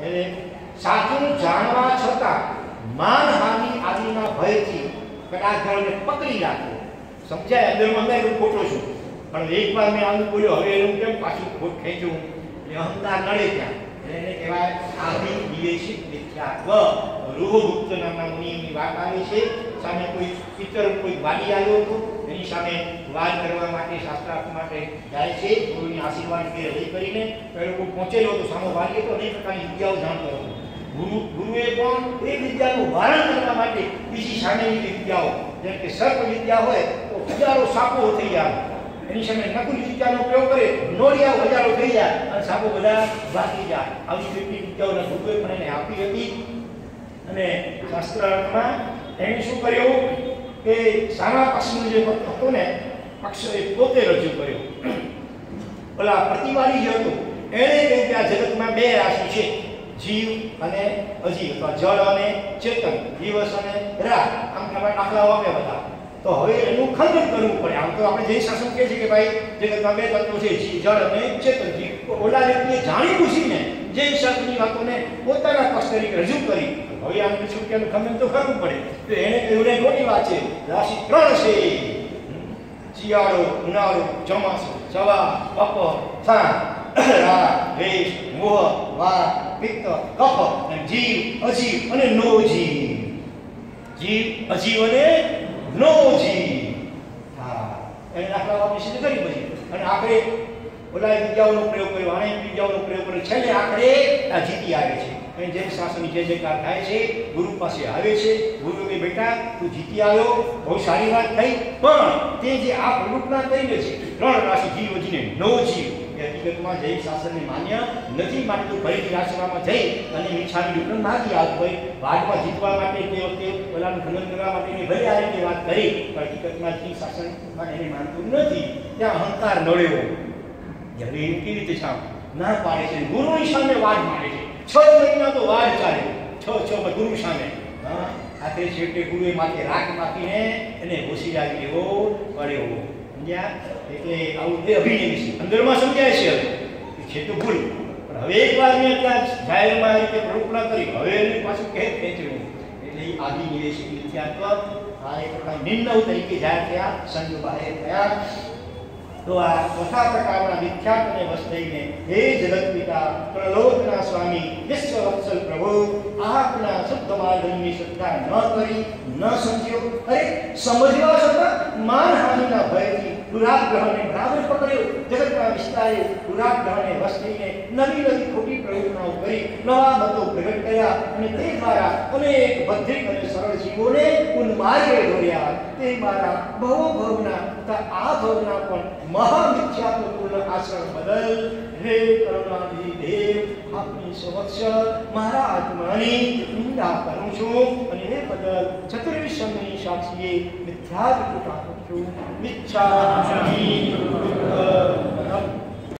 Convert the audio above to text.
એટલે સાચું જાણવા છતાં માનહાનિ આદિના ભયથી કદાચ ઘરને પકડી રાખો. સમજાય? અંદરમાં મેં ખોટો છું, પણ એકવાર મેં આવું બોલ્યો, હવે એનું કેમ પાછું ખોટ ખેંચું? એ અહંકાર નડે ત્યાં. એને કહેવાય આદિ વિવેશિક મિથ્યાત્વ. રૂહગુપ્ત નામના મુનિની વાત આવી છે. સામે કોઈ પિતર કોઈ વાલી આવ્યો હતો, એની સામે વાદ કરવા માટે શાસ્ત્રાર્થ માટે જાય છે. ગુરુની આશીર્વાદ લઈ કરીને પેલો પહોંચેલો હતો, સામે વાલી હતો, અનેક પ્રકારની વિદ્યાઓ જાણતો હતો. ગુરુએ પણ એ વિદ્યાનું વારણ કરવા માટે બીજી સામેની વિદ્યાઓ, જેમ કે સર્પ વિદ્યા હોય તો હજારો સાપો થઈ જાય, એની સામે નકુલ વિદ્યાનો પ્રયોગ કરે, નોળિયા હજારો થઈ જાય અને સાપો બધા ભાગી જાય. આવી કેટલી વિદ્યાઓના ગુરુએ પણ એને આપી હતી. અને શાસ્ત્રાર્થમાં એને શું કર્યું કે સારા પક્ષનો જે હતો ને, પક્ષ એ પોતે રજૂ કર્યો. ઓલા પ્રતિવાદી જે હતો એણે કહ્યું કે આ જગતમાં બે રાશિ છે, જીવ અને અજીવ, અથવા જળ અને ચેતન, દિવસ અને રાત. આમ આપણે દાખલાઓ આપ્યા બધા. તો હવે એનું ખંડન કરવું પડે. આમ તો આપણે જૈન શાસન કહે છે કે ભાઈ જગતમાં બે તત્વો છે, જળ અને ચેતન. ઓલા વ્યક્તિએ જાણી પૂછીને જૈન શાસ્ત્રની વાતોને પોતાના પક્ષ તરીકે રજૂ કરી. હવે આમ પૂછ્યું કે એનું ખંડન તો કરવું પડે. તો એને કહ્યું ને ખોટી વાત છે, રાશિ 3 છે: શિયાળો, ઉનાળો, ચોમાસું, સવાર, બપોર, સાંજ, રાત, વેશ, મોહ, વાર, પિત્ત, કફ, અને જીવ, અજીવ અને નો જીવ. જીવ, અજીવ અને નો જીવ. હા, એને દાખલા આપણે સિદ્ધ કરી પછી. અને આપણે ઓલા વિદ્યાઓનો પ્રયોગ કર્યો, આને વિદ્યાઓનો પ્રયોગ કર્યો, છેલ્લે આપણે આ જીતી આવે છે. અને જૈન શાસ્ત્રની જે જયકાર થાય છે, ગુરુ પાસે આવે છે. ગુરુ કે બેટા તું જીતી આવ્યો, બહુ સારી વાત થઈ, પણ તે જે આ પ્રવૃત્તિના કરીને છે 3 રાશિ, જીવ, અજીવ, નો જીવ, એ હકીકતમાં જૈન શાસ્ત્રને માન્ય નથી. માટે તું ફરીથી આશ્રમમાં જઈ અને ઈચ્છાની વિપરણ માગી આવ. ભાઈ વાદમાં જીતવા માટે તે વખતે ઓલાનું ખંડન કરવા માટેની ભલે આ રીતે વાત કરી, પણ હકીકતમાં જૈન શાસ્ત્રમાં એને માનતું નથી. ત્યાં અહંકાર નડ્યો. હવે એ કેવી રીતે ના પાડે છે, ગુરુની સામે વાદ માંડે છે. 6 મહિના તો વાદ ચાલે, 6 ગુરુ સામે. હા, આખરે છેવટે ગુરુએ માથે રાખ માપીને એને ઘોસી લાવી દેવો પડ્યો. સમજ્યા? એટલે આવું એ અભિનય વિશે અંદરમાં સમજાય છે. હવે છે તો ભૂલ, પણ હવે એકવાર મેં ત્યાં જાહેરમાં આ રીતે પ્રવૃત્તિ કરી, હવે એને પાછું ખેંચવું. એટલે આદિ નિવેશિક મિથ્યાત્વ આ એક પ્રકારની નિંદવ તરીકે જાહેર થયા, સંત બહાર થયા. તો આ ચોથા પ્રકારના વિખ્યાતને વશ થઈને હે જગત પિતા પ્રલોકના સ્વામી વિશ્વવત્સલ પ્રભુ, આપના શુદ્ધ માર્ગની શ્રદ્ધા ન કરી, ન સમજ્યો, અરે સમજવા છતાં માનહાનિના ભયથી દુરાગ્રહને બરાબર પકડ્યો. જગતના વિસ્તારે દુરાગ્રહને વશ થઈને નવી નવી ખોટી પ્રયોજનાઓ કરી નવા મતો પ્રગટ કર્યા અને તે દ્વારા અનેક બદ્ધિક અને સરળ જીવોને ઉન્માર્ગે દોર્યા. તે મારા ભવના તથા આ ભવના પણ મહામિથ્યાત્વપૂર્ણ આચરણ બદલ હે કરુણાનિધિ દેવ, આપની સમક્ષ મારા આત્માની નિંદા કરું છું અને એ બદલ ચતુર્વિશ્વની સાક્ષીએ મિથ્યાત્વ ટાળું છું. મિચ્છામિ